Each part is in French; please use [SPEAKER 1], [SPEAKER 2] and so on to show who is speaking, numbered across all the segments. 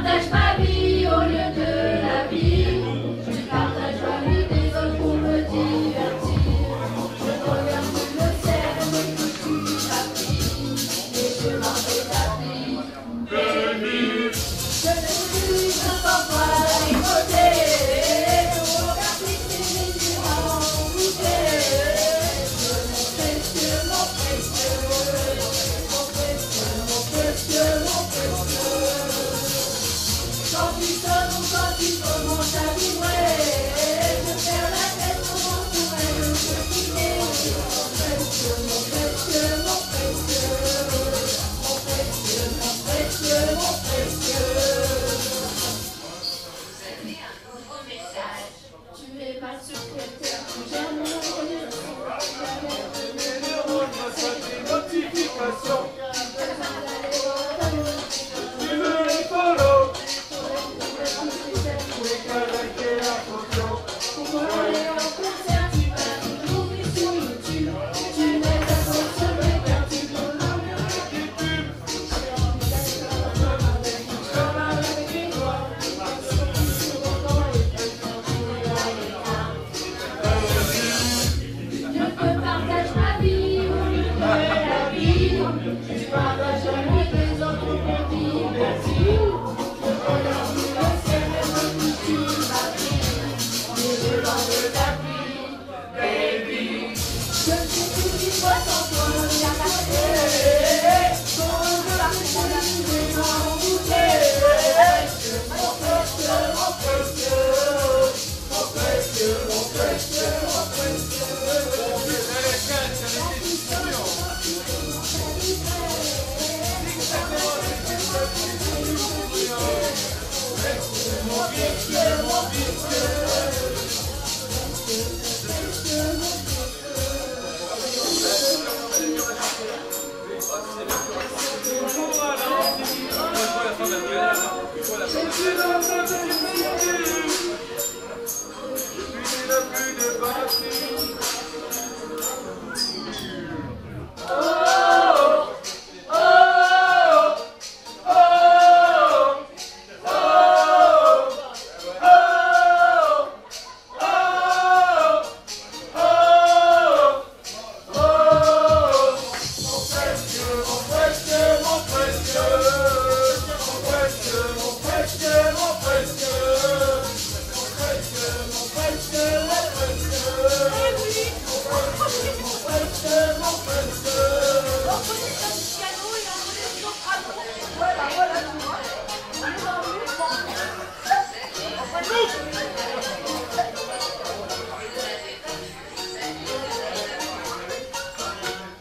[SPEAKER 1] partages ma vie au lieu de la vie. Tu partages la vie des autres pour me divertir. Je regarde le ciel que tu m'as pris et je m'en rétablis. Baby, je ne suis que sans toi d'un côté. Ton regard fixe et mes yeux envoûtés. Mon précieux, mon précieux, mon précieux, mon précieux, mon précieux. Quand tu sonnes ou quand tu commences à vibrer, je perds la tête, comment pourrais-je te quitter? Mon précieux, mon précieux, mon précieux, mon précieux, mon précieux, mon précieux. Tu es ma secrétaire, j'ai mon
[SPEAKER 2] notification. Tu veux les follow. Les caraquer la photo.
[SPEAKER 1] Pour aller en concert, tu vas nous trouver sur YouTube. Tu m'aides à consommer car tu peux m'emmener des pubs. J'ai envie d'être comme avec les doigts. Je te partage ma vie au lieu de la vie. Tu partages la vie des autres pour me divertir. Je regarde le ciel que tu m'as pris et je m'en rétablis. Baby, je ne sais plus qui voit sans toi la caché. Ton regard pour la nuit envoûté. Mon précieux, mon précieux, mon précieux, mon précieux, mon précieux.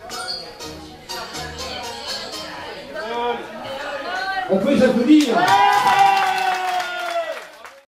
[SPEAKER 2] On peut s'applaudir.